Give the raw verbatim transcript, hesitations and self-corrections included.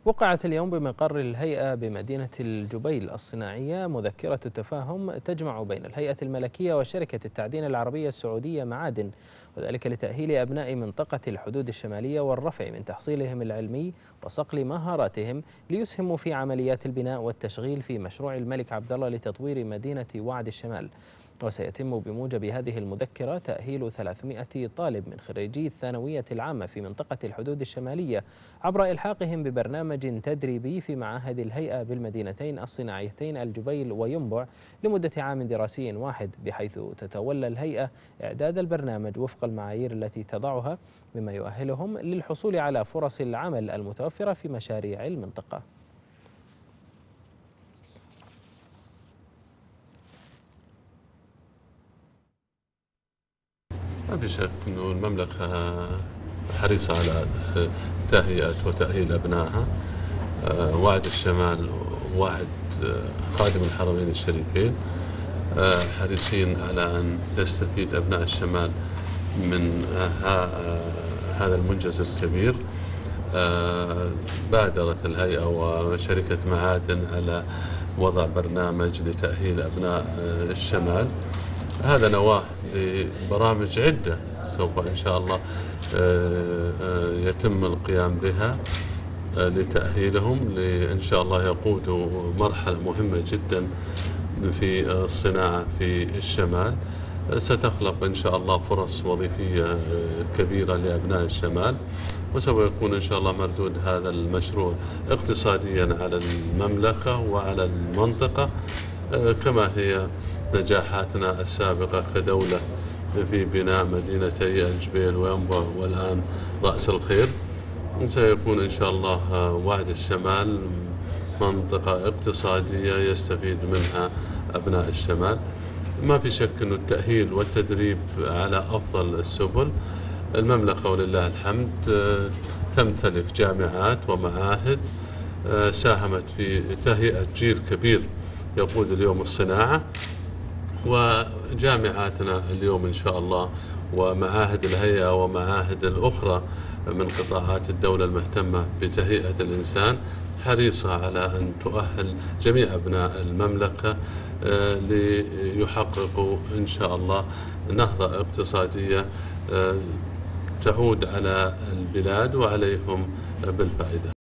وقعت اليوم بمقر الهيئة بمدينة الجبيل الصناعية مذكرة تفاهم تجمع بين الهيئة الملكية وشركة التعدين العربية السعودية معادن، وذلك لتأهيل أبناء منطقة الحدود الشمالية والرفع من تحصيلهم العلمي وصقل مهاراتهم ليسهموا في عمليات البناء والتشغيل في مشروع الملك عبدالله لتطوير مدينة وعد الشمال. وسيتم بموجب هذه المذكرة تأهيل ثلاثمائة طالب من خريجي الثانوية العامة في منطقة الحدود الشمالية عبر إلحاقهم ببرنامج تدريبي في معاهد الهيئة بالمدينتين الصناعيتين الجبيل وينبع لمدة عام دراسي واحد، بحيث تتولى الهيئة إعداد البرنامج وفق المعايير التي تضعها، مما يؤهلهم للحصول على فرص العمل المتوفرة في مشاريع المنطقة. ما في شك أنه المملكة حريصة على تهيئة وتأهيل أبنائها. وعد الشمال وعد خادم الحرمين الشريفين، حريصين على أن يستفيد أبناء الشمال من هذا المنجز الكبير. بادرت الهيئة وشركة معادن على وضع برنامج لتأهيل أبناء الشمال. هذا نواة لبرامج عدة سوف إن شاء الله يتم القيام بها لتأهيلهم لإن شاء الله يقودوا مرحلة مهمة جدا في الصناعة في الشمال، ستخلق إن شاء الله فرص وظيفية كبيرة لأبناء الشمال، وسوف يكون إن شاء الله مردود هذا المشروع اقتصاديا على المملكة وعلى المنطقة، كما هي نجاحاتنا السابقة كدولة في بناء مدينتي الجبيل وينبع والآن رأس الخير. سيكون إن شاء الله وعد الشمال منطقة اقتصادية يستفيد منها أبناء الشمال. ما في شك أن التأهيل والتدريب على أفضل السبل. المملكة ولله الحمد تمتلك جامعات ومعاهد ساهمت في تهيئة جيل كبير يقود اليوم الصناعة، وجامعاتنا اليوم إن شاء الله ومعاهد الهيئة ومعاهد الأخرى من قطاعات الدولة المهتمة بتهيئة الإنسان حريصة على أن تؤهل جميع أبناء المملكة ليحققوا إن شاء الله نهضة اقتصادية تعود على البلاد وعليهم بالفائدة.